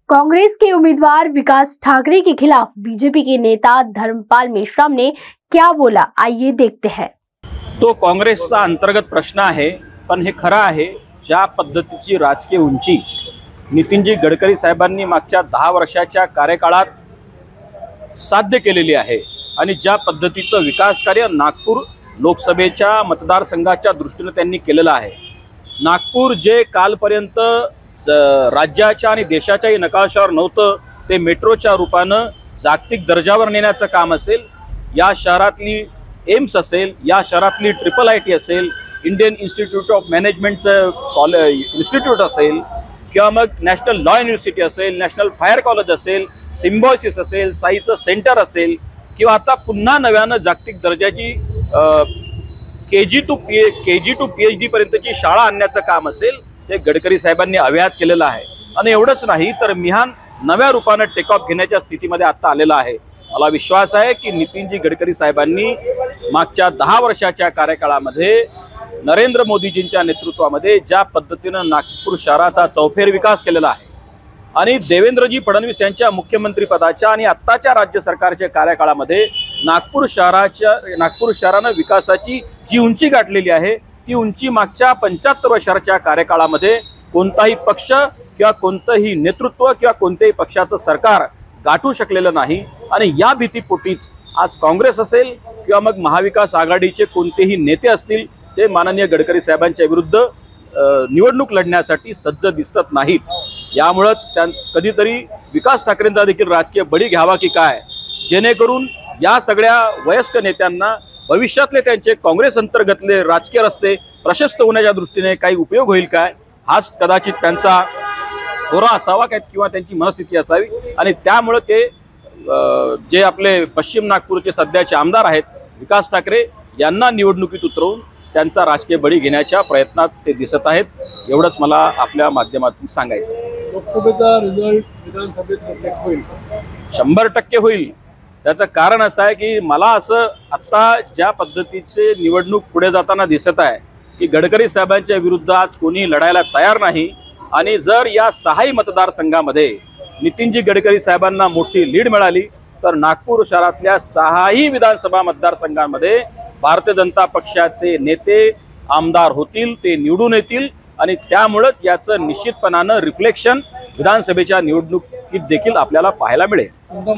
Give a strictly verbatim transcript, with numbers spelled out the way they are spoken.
कांग्रेस के उम्मीदवार विकास ठाकरे के खिलाफ बीजेपी के नेता धर्मपाल मेश्राम ने क्या बोला, आइए देखते हैं। तो काँग्रेसचा अंतर्गत प्रश्न आहे, पण हे खरं आहे ज्या पद्धतीची राजकीय उंची नितीनजी गडकरी साहेबांनी मागच्या दहा वर्षाच्या कार्यकाळात साध्य केलेली आहे आणि ज्या पद्धतीचं विकास कार्य नागपूर लोकसभेच्या मतदारसंघाच्या दृष्टीने त्यांनी केलेलं आहे। नागपूर जे कालपर्यंत राज्याच्या आणि देशाच्याही नकाशावर नव्हतं ते मेट्रोच्या रूपानं जागतिक दर्जावर नेण्याचं काम असेल, या शहरातली एम्स असेल, या शहरातली ट्रिपल आय टी असेल, इंडियन इन्स्टिट्यूट ऑफ मॅनेजमेंटचं कॉलेज इन्स्टिट्यूट असेल किंवा मग नॅशनल लॉ युनिव्हर्सिटी असेल, नॅशनल फायर कॉलेज असेल, सिम्बॉयसिस असेल, साईचं सेंटर असेल किंवा आता पुन्हा नव्यानं जागतिक दर्जाची K G to P K G to P H D पर्यंतची शाळा आणण्याचं काम असेल ते गडकरी साहेबांनी अव्याहत केलेलं आहे। आणि एवढंच नाही तर मिहान नव्या रूपाने टेक ऑफ घेण्याच्या स्थितीमध्ये आता आलेला आहे। मला विश्वास आहे की नितीनजी गडकरी साहेबांनी मागच्या दहा वर्षाच्या कार्यकाळामध्ये नरेंद्र मोदीजींच्या नेतृत्वामध्ये ज्या पद्धतीने नागपूर शहराचा चौफेर विकास केलेला आहे आणि देवेंद्रजी फडणवीस यांच्या मुख्यमंत्री पदाच्या आणि आत्ताच्या राज्य सरकारच्या कार्यकाळामध्ये नागपूर शहराच्या नागपूर शहराने विकासाची जी उंची गाठलेली आहे ती उंची मागच्या पंच्याहत्तर वर्षाच्या कार्यकाळामध्ये कोणताही पक्ष किंवा कोणतेही नेतृत्व किंवा कोणत्याही पक्षाचं सरकार गाठू शकलेलं नाही। आणि या भीतीपोटीच आज काँग्रेस असेल किंवा मग महाविकास आघाडीचे कोणतेही नेते असतील ते माननीय गडकरी साहेबांच्या विरुद्ध निवडणूक लढण्यासाठी सज्ज दिसत नाहीत। यामुळेच त्या कधीतरी विकास ठाकरेंचा देखील राजकीय बळी घ्यावा की काय, जेणेकरून या सगळ्या वयस्क नेत्यांना भविष्यातले त्यांचे काँग्रेस अंतर्गतले राजकीय रस्ते प्रशस्त होण्याच्या दृष्टीने काही उपयोग होईल काय, हाच कदाचित त्यांचा होरा असावा काय किंवा त्यांची मनस्थिती असावी। आणि त्यामुळे ते जे आपले पश्चिम नागपूरचे सध्याचे आमदार आहेत विकास ठाकरे यांना निवडणुकीत उतरवून त्यांचा राजकीय बळी घेण्याच्या प्रयत्नात ते दिसत आहेत। एवढंच मला आपल्या माध्यमातून सांगायचं आहे। लोकसभेचा रिझल्ट विधानसभेत होईल, शंभर टक्के होईल। त्याचं कारण असं आहे की मला असं आत्ता ज्या पद्धतीचे निवडणूक पुढे जाताना दिसत आहे की गडकरी साहेबांच्या विरुद्ध आज कोणी लढायला तयार नाही। आणि जर या सहाही मतदारसंघामध्ये नितीनजी गडकरी साहेबांना मोठी लीड मिळाली तर नागपूर शहरातल्या सहाही विधानसभा मतदारसंघांमध्ये भारतीय जनता पक्षाचे नेते आमदार होतील, ते निवडून येतील आणि त्यामुळेच याचं निश्चितपणानं रिफ्लेक्शन विधानसभेच्या निवडणुकीत देखील आपल्याला पाहायला मिळेल।